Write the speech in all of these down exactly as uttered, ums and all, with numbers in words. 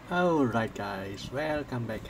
Alright guys, welcome back.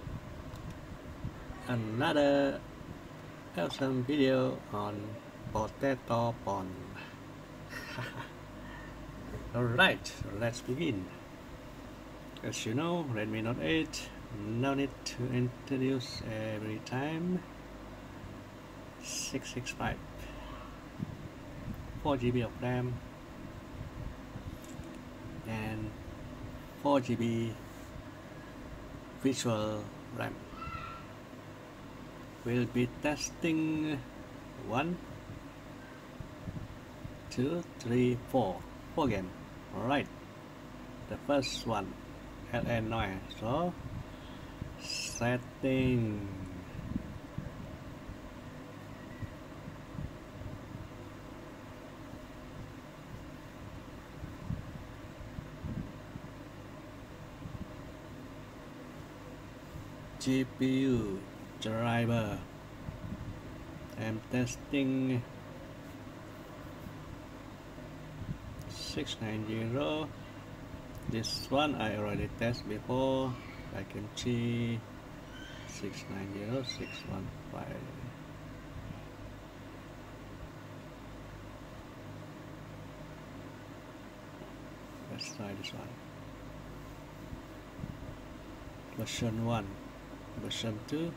Another awesome video on Potato Pond. Alright, let's begin. As you know, Redmi Note eight, no need to introduce every time. six sixty-five, four G B of RAM and four G B visual RAM. We'll be testing one, two, three, four, four games. Alright, the first one, L A Noire. So, setting. G P U driver. I'm testing six ninety. This one I already tested before. I can see six ninety, six fifteen. Let's try this one. Version one. Version two,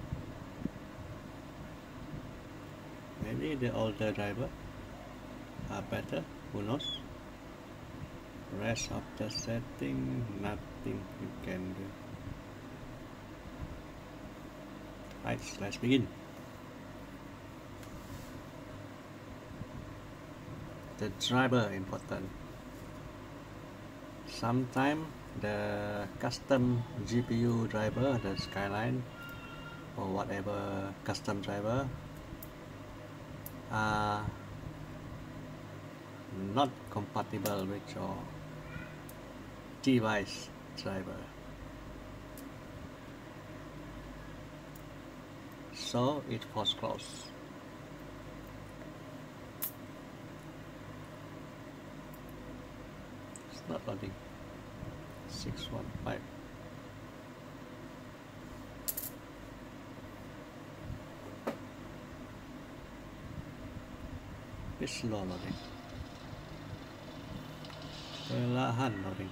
maybe the older driver are better, who knows. Rest of the setting, nothing you can do. Right, let's begin. The driver important. Sometimes the custom G P U driver, the Skyline or whatever custom driver, are not compatible with your device driver. So it was close. It's not loading. six fifteen. It's slow loading. Perlahan loading.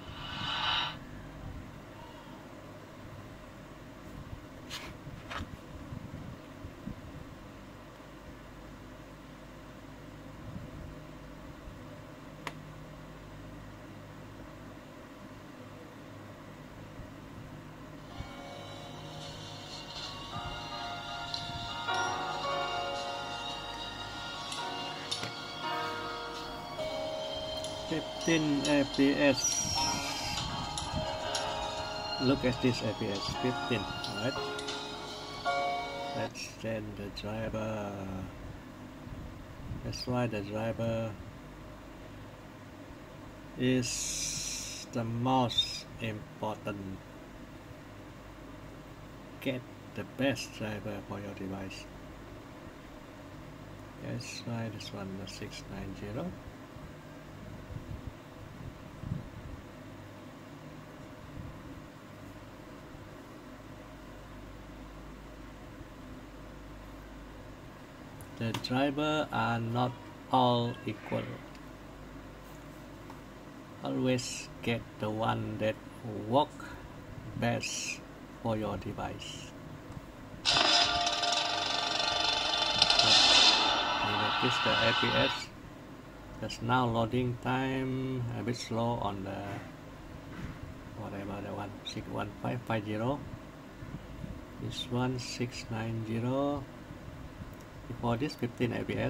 fifteen F P S. Look at this F P S, fifteen, right? Let's change the driver. That's why the driver is the most important. Get the best driver for your device. Let's try this one, the six ninety. The drivers are not all equal. Always get the one that works best for your device. You notice the F P S. There's now loading time a bit slow on the whatever the one six one five five zero. This one six ninety. Before this fifteen F P S.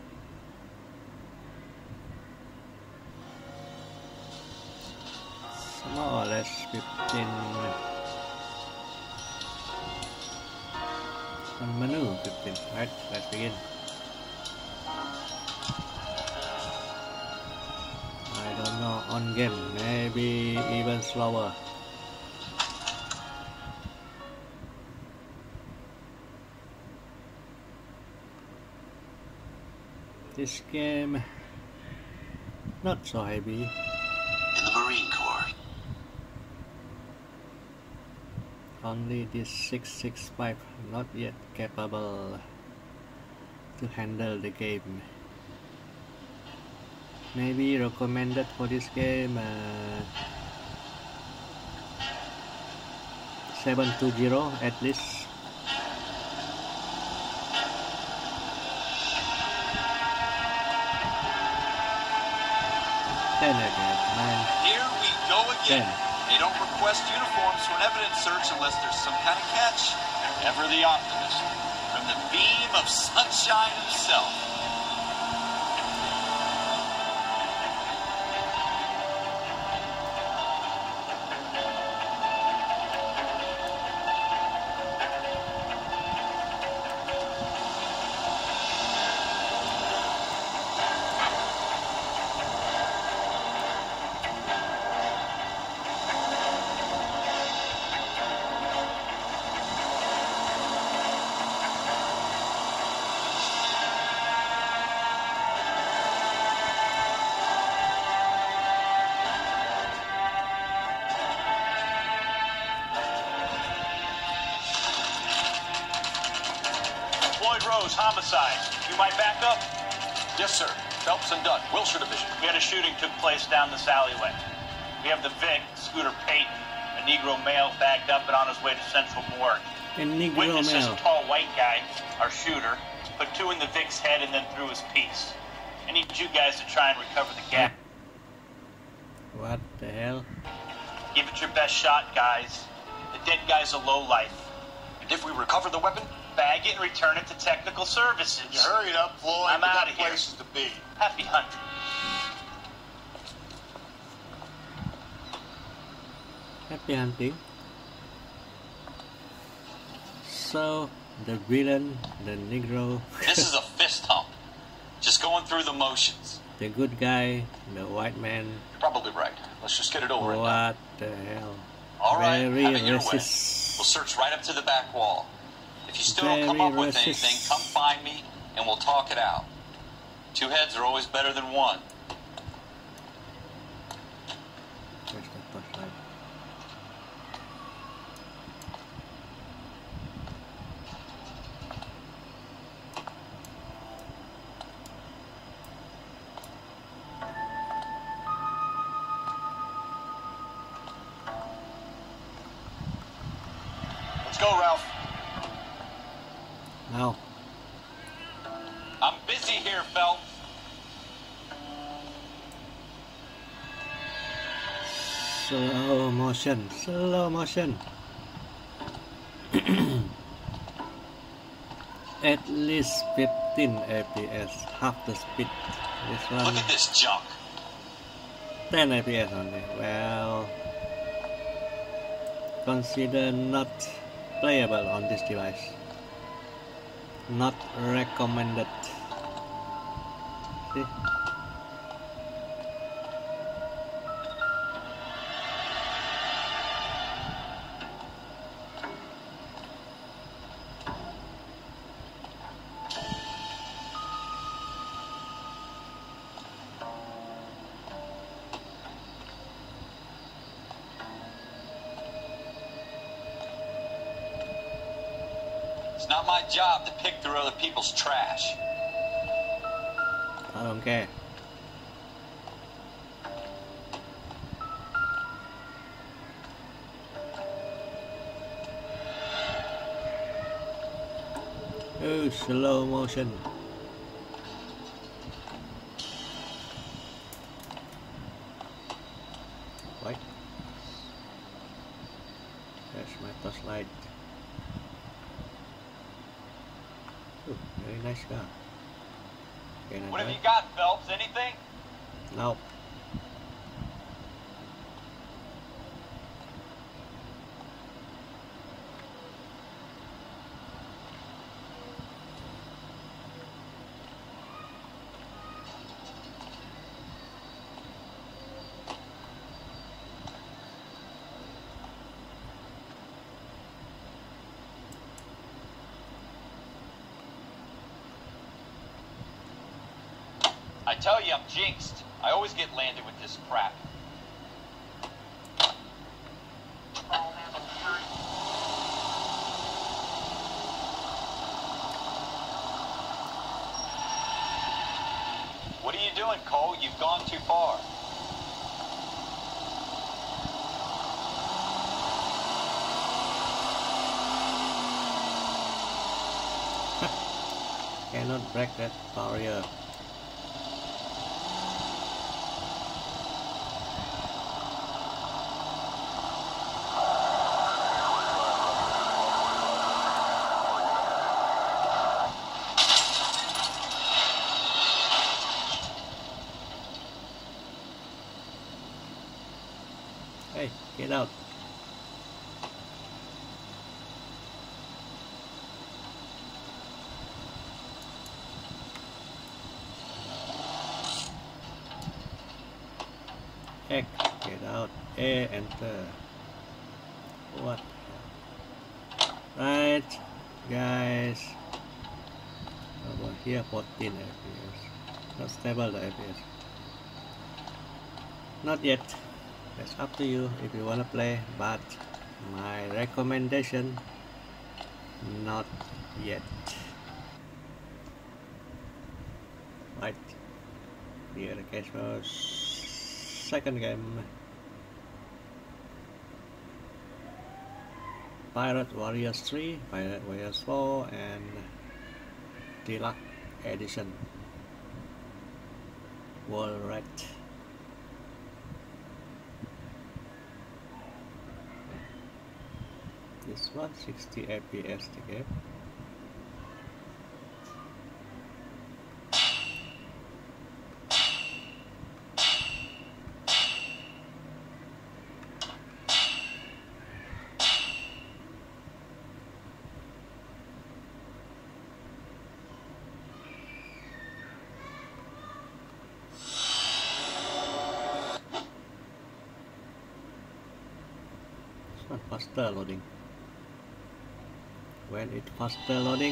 So more or less fifteen. On menu fifteen. Right, let's begin. I don't know, on game maybe even slower. This game not so heavy. In the Marine Corps, Only this six six five not yet capable to handle the game. Maybe recommended for this game uh, seven two zero at least. ten again, nine. Here we go again. ten. They don't request uniforms for an evidence search unless there's some kind of catch. Ever the optimist. From the beam of sunshine himself. Homicide. You might back up? Yes, sir. Phelps and Dunn, Wilshire Division. We had a shooting took place down this alleyway. We have the Vic, Scooter Payton, a Negro male backed up and on his way to Central Morgue. A Negro Witness is male. a tall white guy, our shooter, put two in the Vic's head and then threw his piece. I need you guys to try and recover the gap. What the hell? Give it your best shot, guys. The dead guy's a lowlife. And if we recover the weapon? Bag it and return it to technical services. You hurry it up, Floyd. I'm We out got of here. places to be. Happy hunting. Happy hunting. So the villain, the Negro, This is a fist hump. Just going through the motions. the good guy, the white man. You're probably right. Let's just get it over and done. What the hell? All right, Very have it your way. racist. We'll search right up to the back wall. If you still don't come Very up with racist. anything, come find me and we'll talk it out. Two heads are always better than one. Where's the flashlight? Let's go, Ralph. Now, I'm busy here, Phelps. slow motion, slow motion. At least fifteen F P S, half the speed. This one Look at this junk. ten F P S only. Well, consider not playable on this device. Not recommended. See? It's not my job to pick through other people's trash. I don't care. Oh, slow motion. Right. There's my flashlight. Oh, very nice car. Can I What have drive? you got, Phelps? Anything? No. I tell you, I'm jinxed. I always get landed with this crap. it, Cole. You've gone too far. Cannot break that barrier. Hey, get out. X, get out. A, enter. What? Right, guys. Over here, fourteen F P S. Not stable the F P S. Not yet. That's up to you if you wanna play, but my recommendation, not yet. Right. Here the case for second game. Pirate Warriors three, Pirate Warriors four, and Deluxe Edition. World Red. This one sixty F P S the game. This one faster loading. When it faster loading,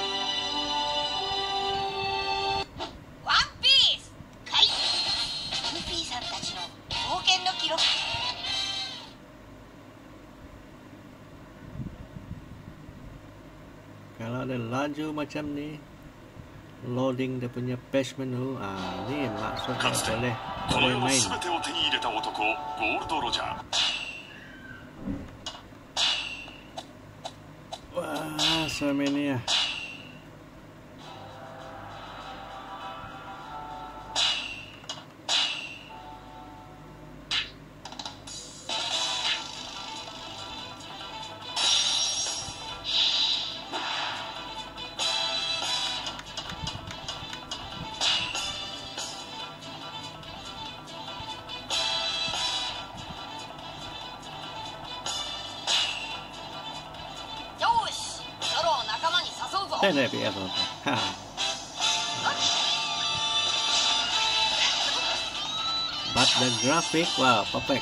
One Piece! かいルフィさんたちの冒険の記録。 kalau ada laju macam ni, loading dia punya page menu, ah ni maksudnya boleh boleh main. Wah, so many ya. ten F P S also. But the graphic, wow, perfect.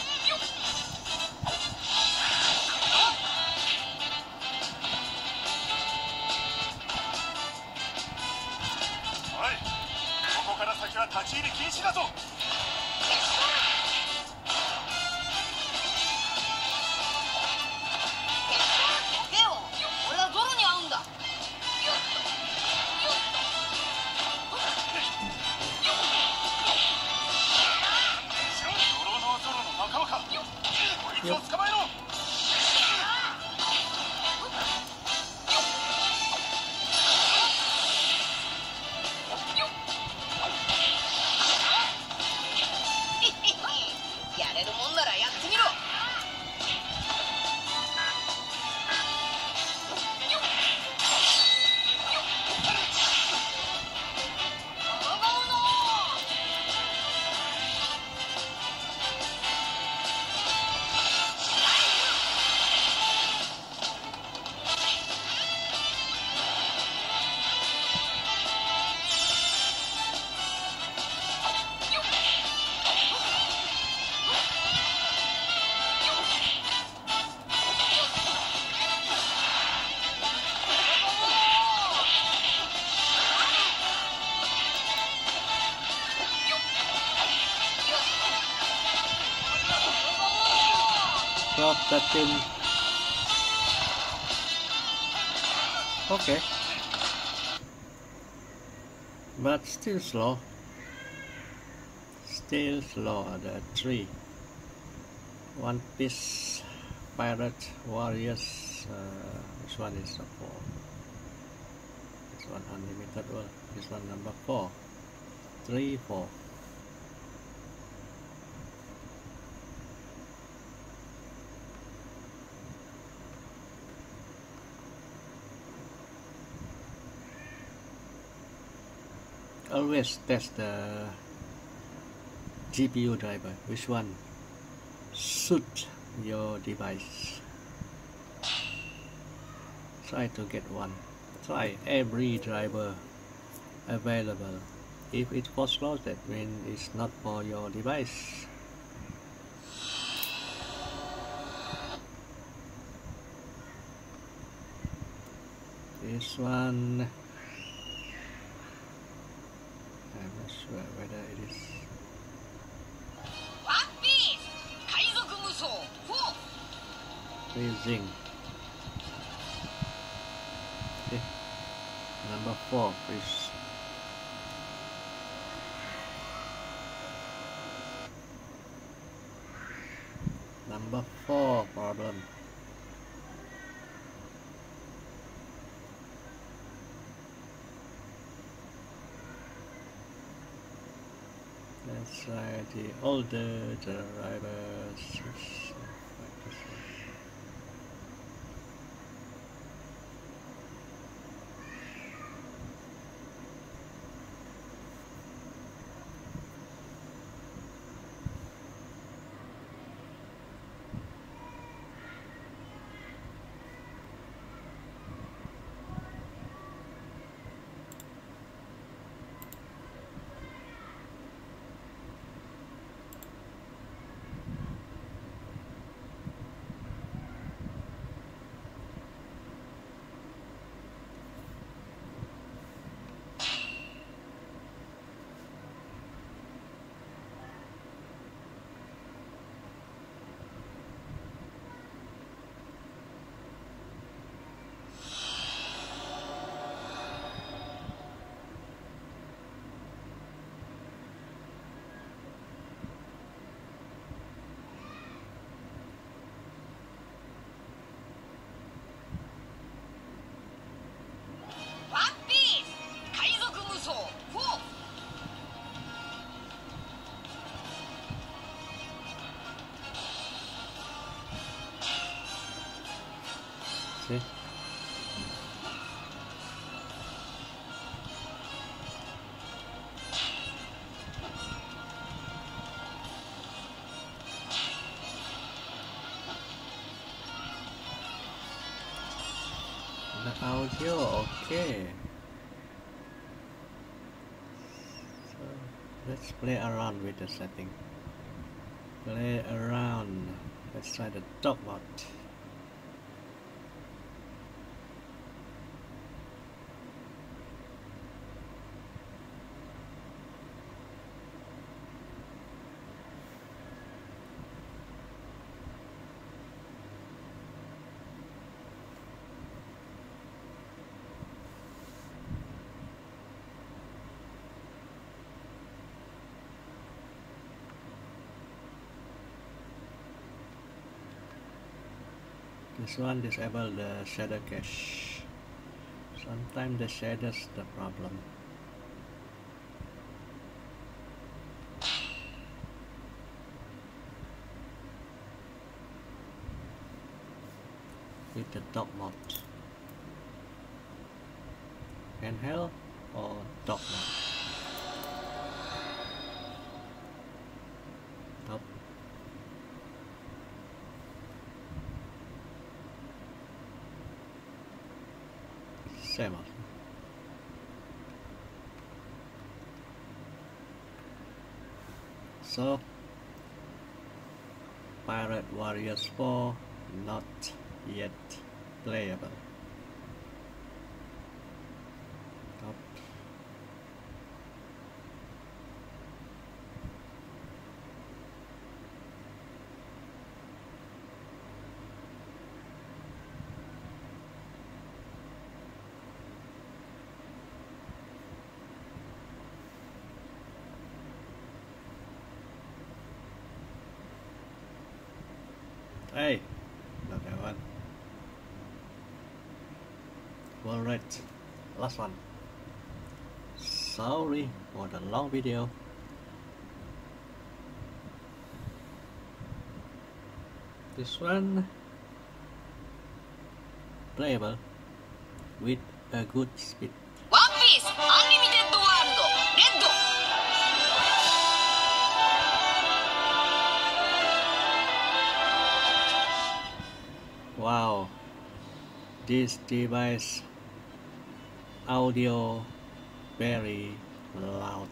Drop that thing. Okay. But still slow. still slow at the three. One Piece Pirate Warriors. Uh, which one is the four? This one unlimited one. This one number four. Three, four. Always test the G P U driver, which one suit your device. Try to get one. Try every driver available. If it goes slow, that means it's not for your device. This one, I'm not sure whether it is. One Piece 海賊無双フォー Freezing. Okay. Number four, please. Number four problem. Let's try the older drivers. One Piece 海賊無双フォー See? The audio, okay. So let's play around with the setting. Play around. Let's try the top mode. This one disable the shader cache. Sometimes the shader's the problem. With the top mode. Handheld or top mode? Top. Same also. So Pirate Warriors four not yet playable. Top. Hey, not that one. Alright, last one. Sorry for the long video. This one playable with a good speed. ワンピースアンリミテッドワールドレッド Wow, this device audio very loud.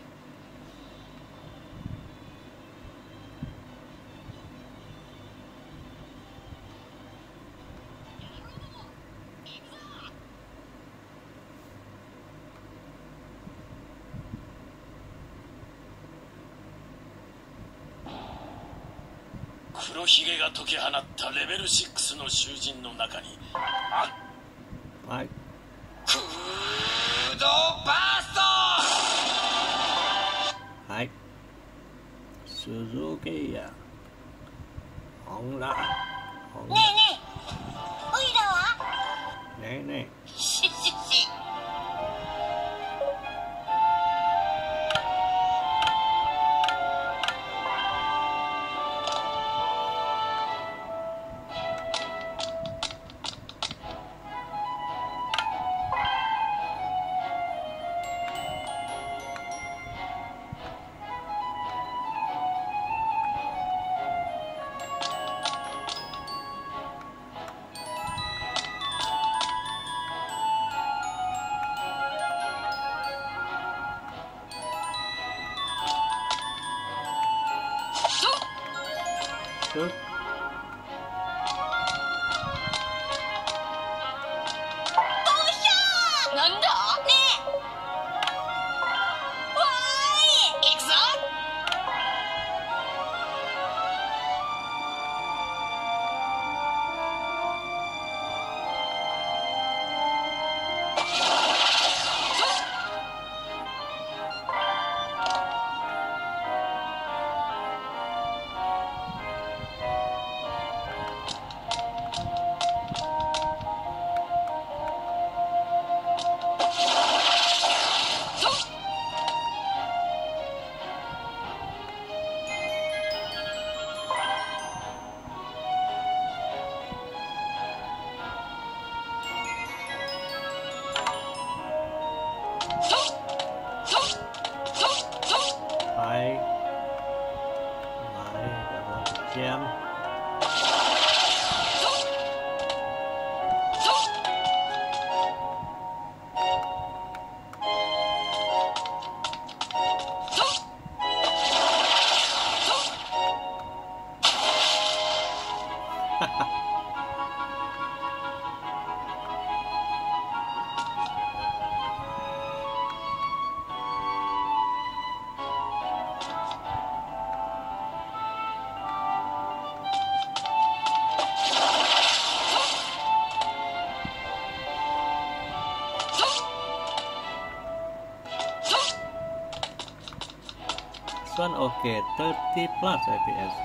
黒ひげが解き放ったレベルシックスの囚人の中にあはい。 クードバーストはい。鈴木や。ほんら。ほんら。 ねえねえオイラはねえねシッシッシえ。すっ。 なんだねえわーい行くぞはい。はい。ジャム。This one okay, thirty plus F P S.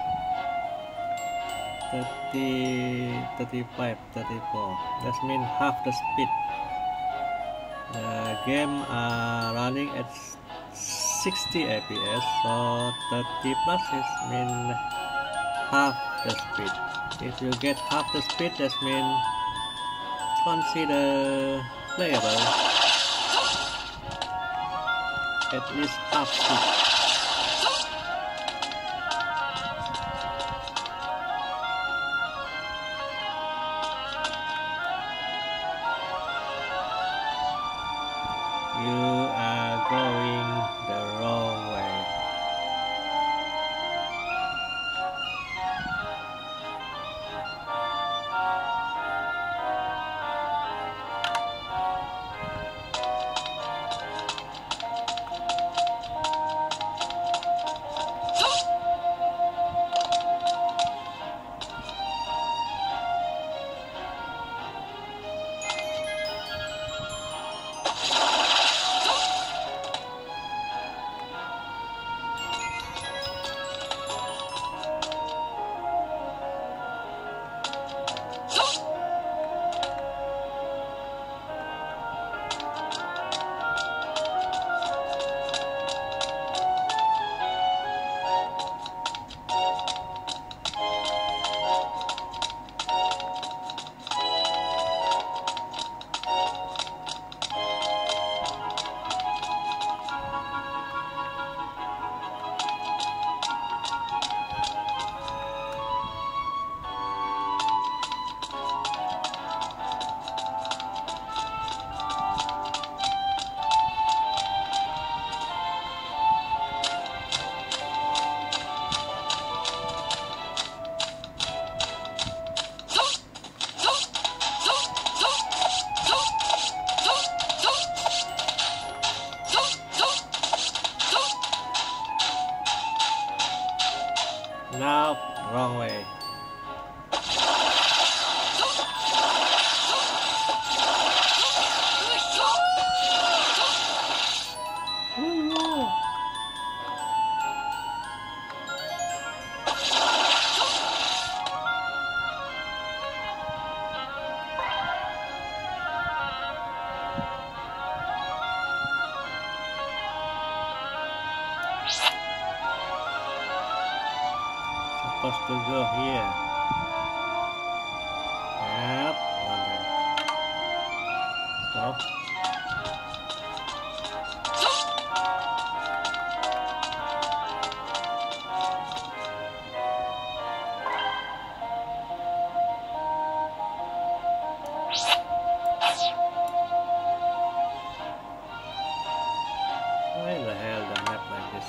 thirty, thirty-five, thirty-four. That means half the speed. The game are running at sixty F P S, so thirty plus is mean half the speed. If you get half the speed, that means consider playable. At least half speed. You are going the wrong way. to go here. Yep, one there. Stop. Why the hell the map like this?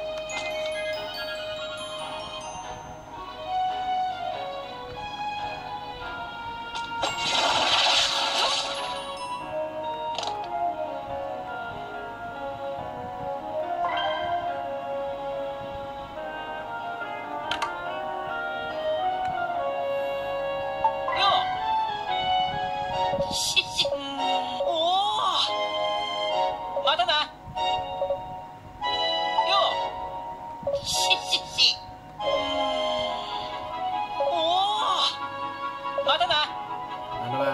Ano ba?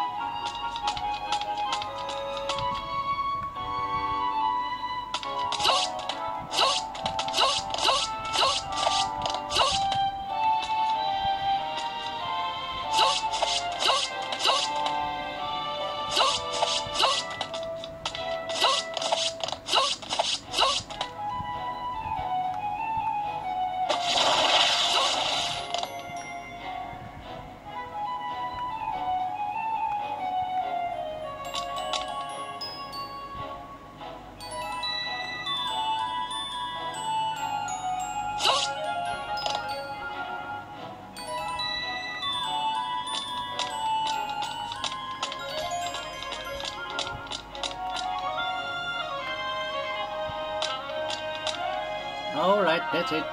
Alright, that's it.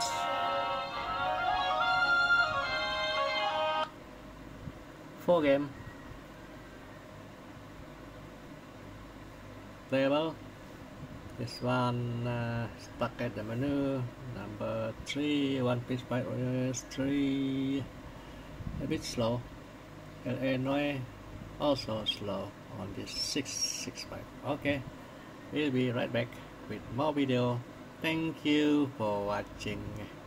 Four game. Playable. This one uh, stuck at the menu. Number three, One Piece Fight Warriors three. A bit slow. L A Noire also slow on this six six five. Okay, we'll be right back with more video. Thank you for watching.